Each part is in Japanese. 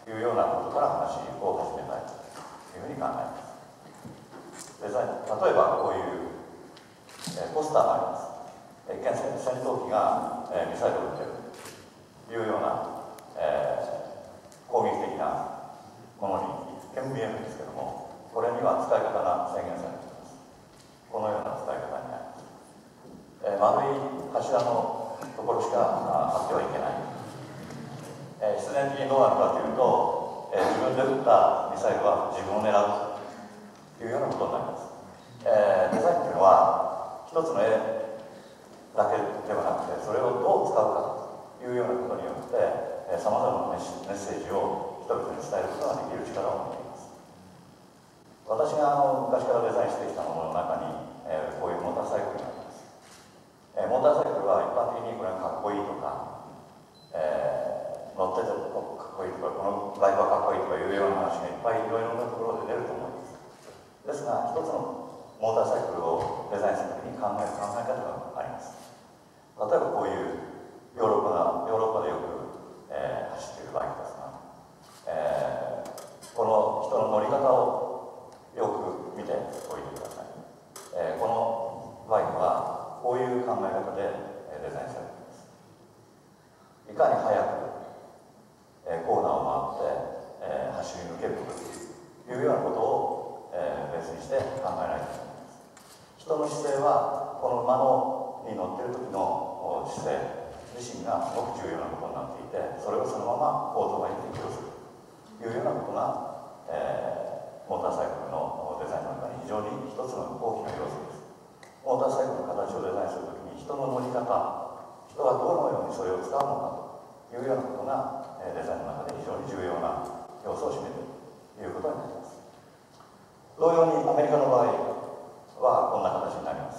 いうようなことから話を始めたいというふうに考えます。デザイン、例えばこういうポスターがあります。一見戦闘機がミサイルを撃っているというような攻撃的なものに一見見えるんですけども、これには使い方が制限されています。このような使い方になります。丸い柱のところしか貼ってはいけない。必然的にどうなるかというと、自分で撃ったミサイルは自分を狙うというようなことになります。デザインというのは一つの絵だけではなくて、それをどう使うかというようなことによってさまざまなメッセージを人々に伝えることができる力を持っています。私が昔からデザインしてきたものの中に、こういうモーターサイクルがあります。モーターサイクルは一般的にこれがかっこいいとか、乗っててかっこいいとか、このバイクはかっこいいとかいうような話がいっぱいいろいろなところで出ると思います。ですが、一つのモーターサイクルをデザインするときに考える考え方があります。例えばこういうヨーロッパでよく、走っているバイクですが、この人の乗り方をよく見ておいてください。このバイクはこういう考え方でデザインされています。いかに速くコーナーを回って走り抜けるかというようなことをベースにして考えられています。人の姿勢はこの馬に乗っている時の姿勢自身がすごく重要なことになっていて、それをそのままオートバイに適用するというようなことが、モーターサイクルのデザインの中に非常に一つの大きな要素です。モーターサイクルの形をデザインするときに人の乗り方、人がどのようにそれを使うのかというようなことがデザインの中で非常に重要な要素を占めているということになります。同様にアメリカの場合はこんな形になります。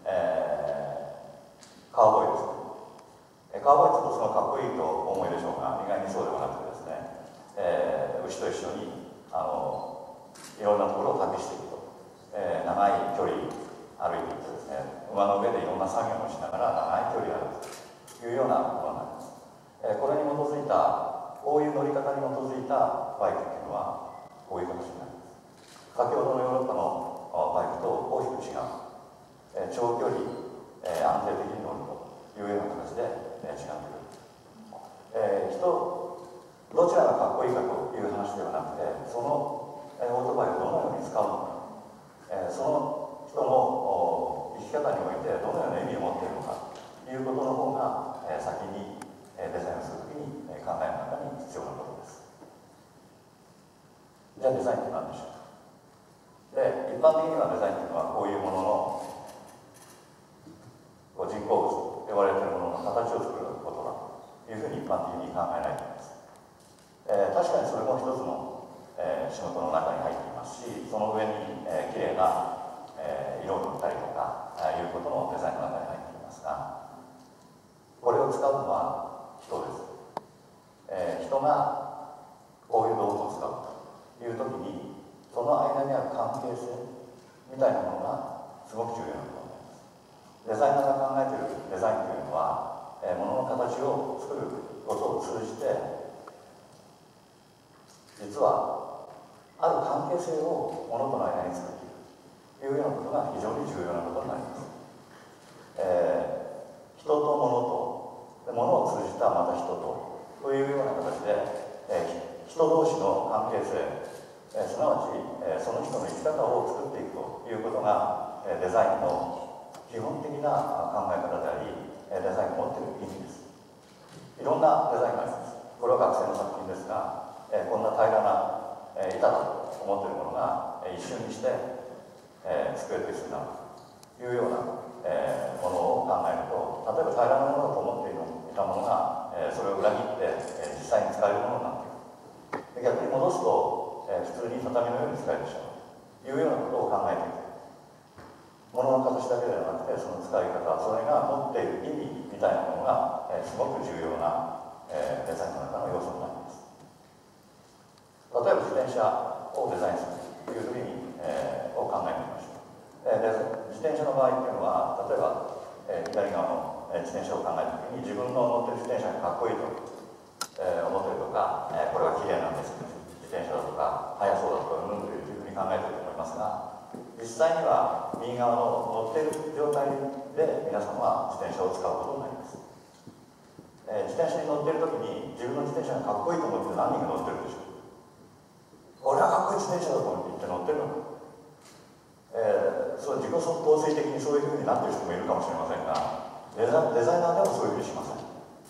カウボーイです。カウボーイとそのかっこいいとお思いでしょうが、意外にそうではなくてですね、牛と一緒にいろんなところを旅していくと、長い距離歩いていってですね、馬の上でいろんな作業をしながら長い距離歩くというようなことになります。これに基づいた、こういう乗り方に基づいたバイクというのはこういう形になります。先ほどのヨーロッパのバイクと大きく違う、長距離、安定的に乗るというような形で違ってくる。どちらがかっこいいかという話ではなくて、そのオートバイをどのように使うのか、その人の生き方においてどのような意味を持っているのかということの方が先にデザインをするときに考えの中に必要なことです。じゃあデザインって何でしょうか。で、一般的にはデザインというのはこういうものの人工物と呼ばれているものの形を作ることだというふうに一般的に考えられています。確かにそれも一つの、仕事の中に入っていますし、その上に、きれいな、色を塗ったりとかいうこともデザインの中に入っていますが、これを使うのは人です。人がこういう道具を使うというときに、その間にある関係性みたいなものがすごく重要なことになります。デザイナーが考えているデザインというのは、物の形を作ることを通じて、実はある関係性を物との間に作っていくというようなことが非常に重要なことになります。人と物と、物を通じたまた人というような形で、人同士の関係性、すなわちその人の生き方を作っていくということがデザインの基本的な考え方であり、デザインの持っている意味です。いろんなデザインがあります。これは学生の作品ですが、こんな平らな板だと思っているものが一瞬にして机と椅子になるというようなものを考えると、例えば平らなものだと思っていたものがそれを裏切って実際に使えるものになっている。逆に戻すと普通に畳のように使えるでしょうというようなことを考えていく。物の形だけではなくて、その使い方、それが持っている意味みたいなものがすごく重要なデザインの中の要素になります。例えば自転車をデザインするというふうに、を考えてみましょう。自転車の場合っていうのは、例えば、左側の自転車を考えたときに、自分の乗っている自転車がかっこいいと、思っているとか、これは綺麗なんです実際には右側の乗っている状態で皆さんは自転車を使うことになります。自転車に乗っている時に自分の自転車がかっこいいと思って何人が乗ってるでしょう。俺はかっこいい自転車だと思って乗ってるのか、そう自己肯定的にそういうふうになっている人もいるかもしれませんが、デザイナーでもそういうふうにしません。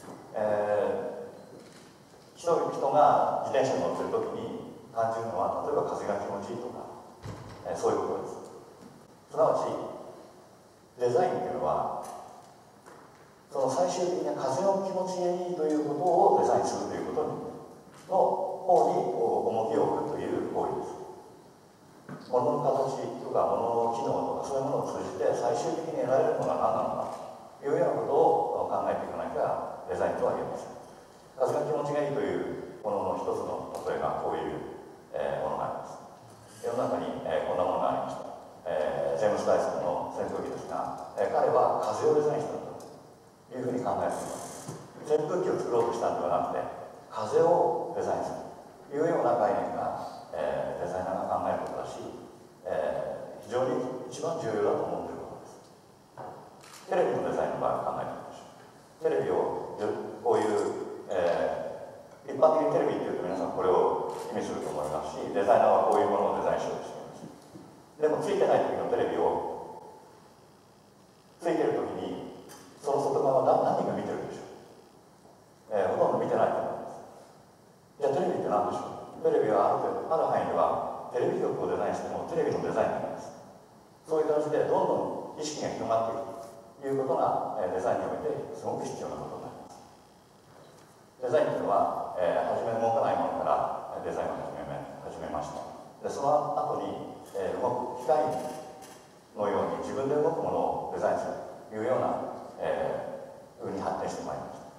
人が自転車に乗っている時に感じるのは、例えば風が気持ちいいとか、そういうことです。すなわちデザインというのはその最終的な風の気持ちがいいということをデザインするということの方に重きを置くという行為です。物の形とか物の機能とかそういうものを通じて最終的に得られるものは何なのかというようなことを考えていかなきゃデザインとは言えません。風が気持ちがいいというものの一つの例えがこういうものがあります。世の中にこんなものがありました。ジェームス・ダイソンの扇風機ですが、彼は風をデザインしたんだというふうに考えています。扇風機を作ろうとしたんではなくて風をデザインするというような概念が、デザイナーが考えることだし、非常に一番重要だと思っていることです。テレビのデザインの場合を考えてみましょう。テレビをこういう、一般的にテレビっていうと皆さんこれを意味すると思いますし、デザイナーはこういうものをデザインしようとしています。でもついてない時のテレビをついてる時にその外側は何人が見てるでしょう。ほとんど見てないと思います。じゃあテレビって何でしょう。テレビはある範囲ではテレビ局をデザインしてもテレビのデザインになります。そういう感じでどんどん意識が広がっていくということがデザインにおいてすごく必要なことになります。デザインというのは、初め動かないものからデザインを始めました。でその後に、動く機械のように自分で動くものをデザインするというような、風に発展してまいりました。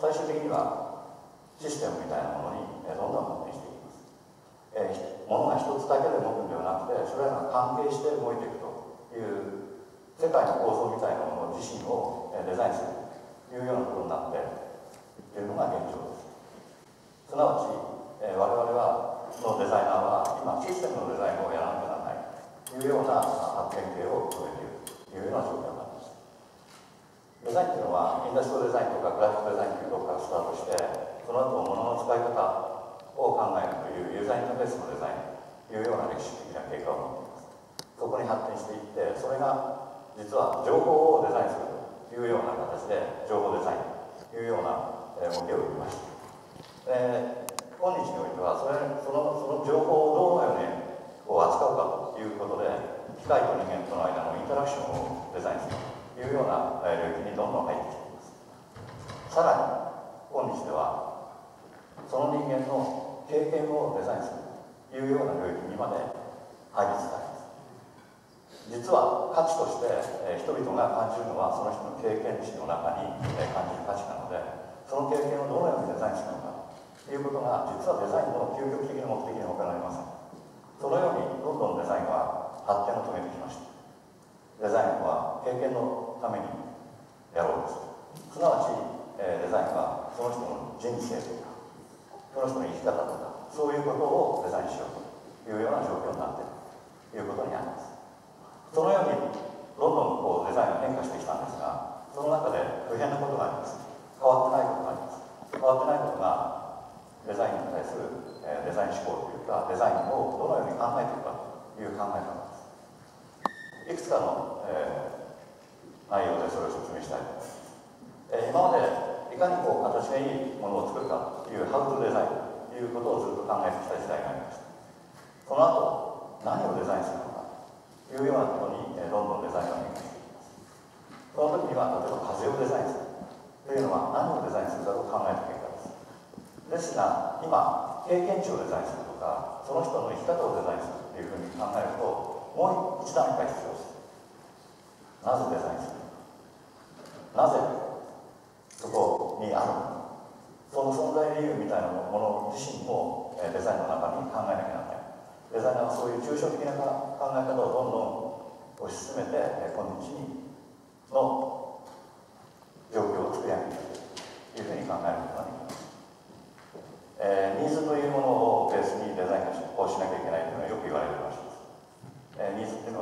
最終的にはシステムみたいなものに、どんどん発展していきます。ものが一つだけで動くんではなくて、それらが関係して動いていくという世界の構造みたいなもの自身をデザインするというようなことになっているのが現状です。すなわち、我々のデザイナーは今システムのデザインをやらなきゃならないというような発展系を遂げているというような状況になります。デザインというのはインダストリーデザインとかグラフィックデザインというところからスタートして、その後物の使い方を考えるというユーザーインターフェースのデザインというような歴史的な経過を持っています。そこに発展していって、それが実は情報をデザインするというような形で情報デザインというような動きを生みました。今日においてはその情報をどのように扱うかということで、機械と人間との間のインタラクションをデザインするというような領域にどんどん入ってきています。さらに今日ではその人間の経験をデザインするというような領域にまで入りつつあります。実は価値として人々が感じるのはその人の経験値の中に感じる価値なので、その経験をどのようにデザインするのかということが実はデザインの究極的な目的に他なりません。そのようにどんどんデザインは発展を遂げてきました。デザインは経験のためにやろうです。すなわちデザインはその人の人生とかその人の生き方とかそういうことをデザインしようというような状況になっているということになります。そのようにどんどんデザインが変化してきたんですが、その中で不変なことがあります。変わってないことがあります。変わってないことがデザインに対するデザイン思考というか、デザインをどのように考えていくかという考え方です。いくつかの、内容でそれを説明したいと思います。今までいかに形がいいものを作るかというハウトゥデザインということをずっと考えてきた時代がありました。その後何をデザインするのかというようなことにどんどんデザインが変化していきます。その時には例えば風をデザインするというのは何をデザインするかを考えた結果です。ですが今経験値をデザインするとかその人の生き方をデザインするというふうに考えるともう一段階必要です。なぜデザインするのか、なぜそこにあるのか、その存在理由みたいなもの自身もデザインの中に考えなきゃならない。デザイナーはそういう抽象的な考え方をどんどん推し進めて今日の状況を作り上げていくというふうに考えることができます。ニーズというものをベースにデザインをしなきゃいけないというのはよく言われる話です。ニーズっていうのは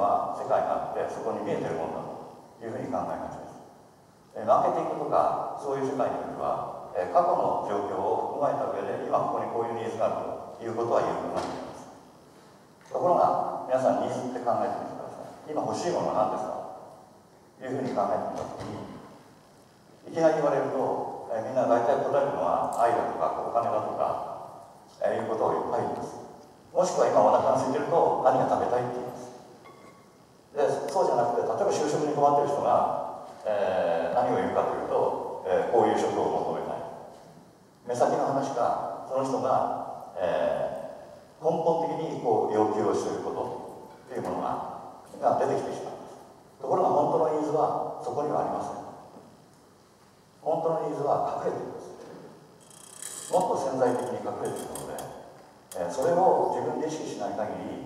界があってそこに見えてるものだというふうに考えがちです。マーケティングとかそういう世界においては過去の状況を踏まえた上で今ここにこういうニーズがあるということは言うことができます。ところが皆さんニーズって考えてみてください。今欲しいものは何ですかというふうに考えてみたときに、いきなり言われるとみんな大体答えるのは愛だとかお金だとかいうことをいっぱい言います。もしくは今お腹が空いてると何が食べたいって言います。でそうじゃなくて、例えば就職に困ってる人が、何を言うかというと、こういう職を求めたい。目先の話か、その人が、根本的にこう要求をしていることというものが出てきてしまいます。ところが本当のニーズはそこにはありません。本当のニーズは隠れています。もっと潜在的に隠れているので、それを自分で意識しない限り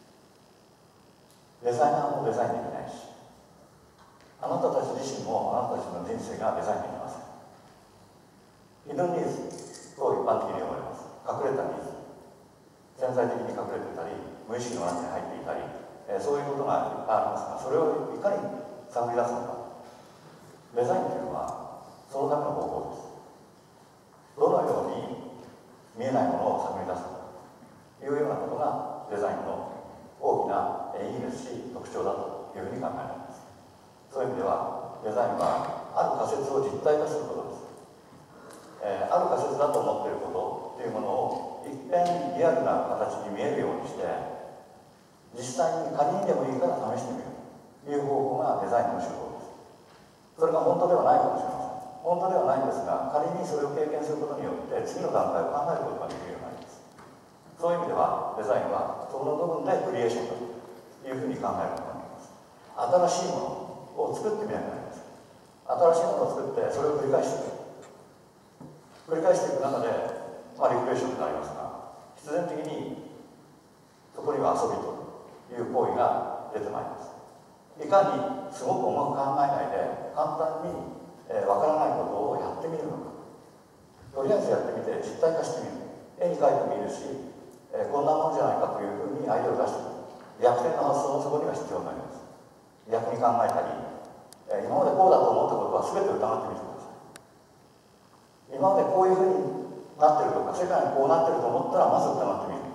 デザイナーもデザインできないし、あなたたち自身もあなたたちの人生がデザインできません。ヒドンニーズと一般的に呼ばれます。隠れたニーズ、潜在的に隠れていたり無意識の中に入っていたり、そういうことがいっぱいありますが、それをいかに探り出すのか。デザインというのはそのための方法です。どのように見えないものを探り出すかというようなことがデザインの大きな意義ですし、特徴だというふうに考えられます。そういう意味ではデザインはある仮説を実体化することです。ある仮説だと思っていることというものを一遍リアルな形に見えるようにして、実際に仮にでもいいから試してみるという方法がデザインの手法です。それが本当ではないかもしれません。本当ではないんですが、仮にそれを経験することによって次の段階を考えることができるようになります。そういう意味ではデザインはその部分でクリエーションだというふうに考えることができます。新しいものを作ってみなきゃなりません。新しいものを作ってそれを繰り返していく。繰り返していく中で、リクレーションになりますが、必然的にそこには遊びという行為が出てまいります。いかにすごく重く考えないで簡単にわからないことをやってみるのか。とりあえずやってみて実体化してみる。絵に描いてもいいですし、こんなものじゃないかというふうにアイデアを出してみる。逆転の発想もそこには必要になります。逆に考えたり、今までこうだと思ったことは全て疑ってみてください。今までこういうふうになってるとか、世界にこうなってると思ったらまず疑ってみる。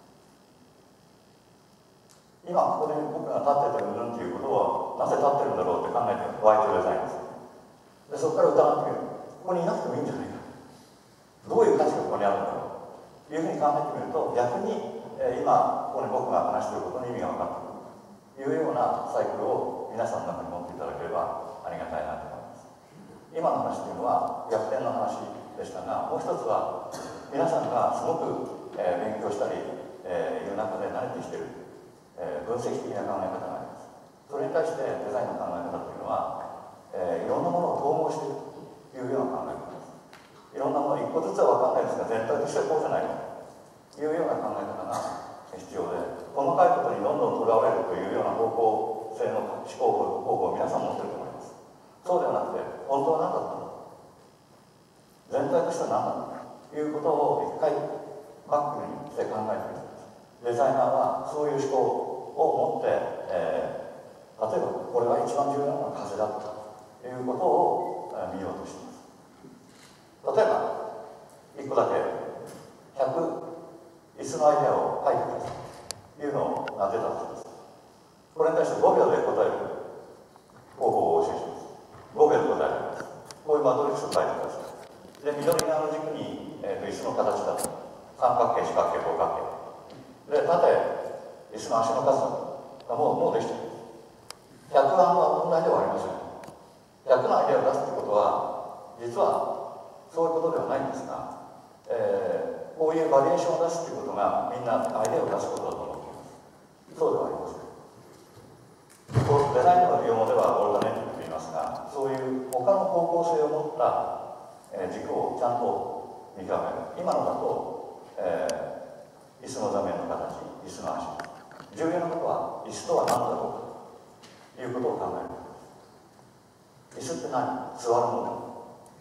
今ここで僕が立っててるんっていうことをなぜ立ってるんだろうって考えてワイトデザインです。でそこから疑ってみる。ここにいなくてもいいんじゃないか。どういう価値がここにあるんだろうというふうに考えてみると、逆に、今ここに僕が話していることに意味が分かってくるというようなサイクルを皆さんの中に持っていただければありがたいなと思います。今の話というのは逆転の話でしたが、もう一つは皆さんがすごく、勉強したり、いう中で慣れてきている、分析的な考え方があります。それに対してデザインの考え方というのは、いろんなものを統合しているというような考え方です。いろんなもの一個ずつは分かんないですが、全体としてはこうじゃないかというような考え方が必要で、細かいことにどんどんとらわれるというような方向性の思考方法を皆さん持っていると思います。そうではなくて、本当は何だったのか、全体としては何だったのかということを一回バックにして考えてみてください。デザイナーはそういう思考を持って、例えばこれは一番重要なのは風だということを見ようとしています。例えば1個だけ100椅子のアイデアを書いてくださいというのが出たとします。これに対して5秒で答える方法をお教えします。5秒で答えます。こういうマトリックスを書いてください。で、緑側の軸に、椅子の形だと、三角形、四角形、五角形で、縦椅子の足の数がもうできている。100案は問題ではありません。100のアイデアを出すということは実はそういうことではないんですが、こういうバリエーションを出すということがみんなアイデアを出すことだと思っています。そうではありません。デザインの用語ではオルタネーティブと言いますが、そういう他の方向性を持った軸をちゃんと見極める。今のだと、椅子の座面の形、椅子の足。重要なことは椅子とは何だろうかということを考えることです。椅子って何？座るもの。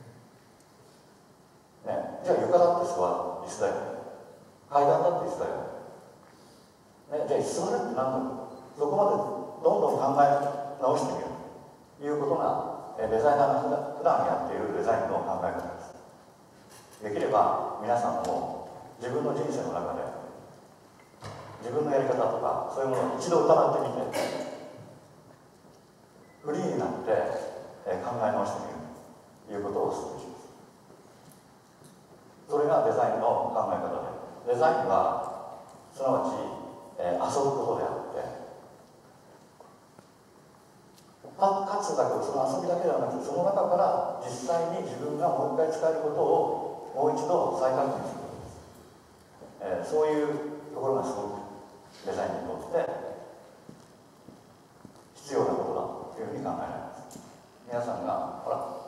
ね、じゃあ床だって椅子だよね。階段だって椅子だよね。じゃあ座るって何だろう。そこまでどんどん考え直してみるということがデザイナーが普段やっているデザインの考え方です。できれば皆さんも自分の人生の中で自分のやり方とかそういうものを一度疑ってみてフリーになって考え直してみるということをお勧めします。それがデザインの考え方で、デザインはすなわち遊ぶことであってかつだけどその遊びだけではなくてその中から実際に自分がもう一回使えることをもう一度再確認することです。そういうところがすごくデザインにとって必要なことだというふうに考えられます。皆さんが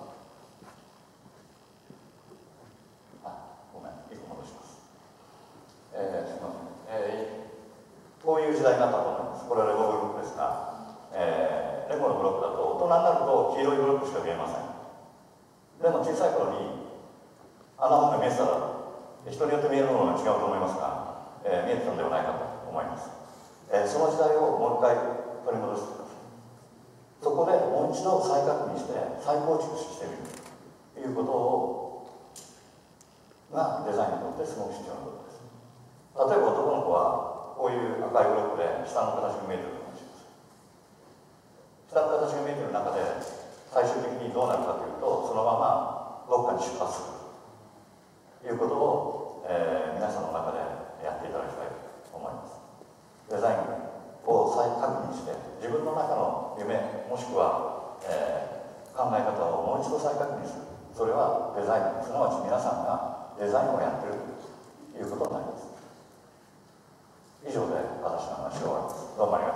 ごめん一個戻します。すみません。こういう時代になったと思います。これはレゴブロックですが、レゴのブロックだと大人になると黄色いブロックしか見えません。でも小さい頃にあんなものが見えてたら人によって見えるものが違うと思いますが、見えてたのではないかと思います。その時代をもう一回取り戻してください。そこでもう一度再確認して再構築してみるということがデザインにとってすごく必要なことです。例えば男の子はこういう赤いブロックで下の形が見えているかもしれません。下の形が見えている中で最終的にどうなるかというとそのままどっかに出発するということを、皆さんの中でやっていただきたいと思います。デザインを再確認して自分の中の夢もしくは、考え方をもう一度再確認する。それはデザインすなわち皆さんがデザインをやっているということになります。以上で私の話を終わります。どうもありがとうございました。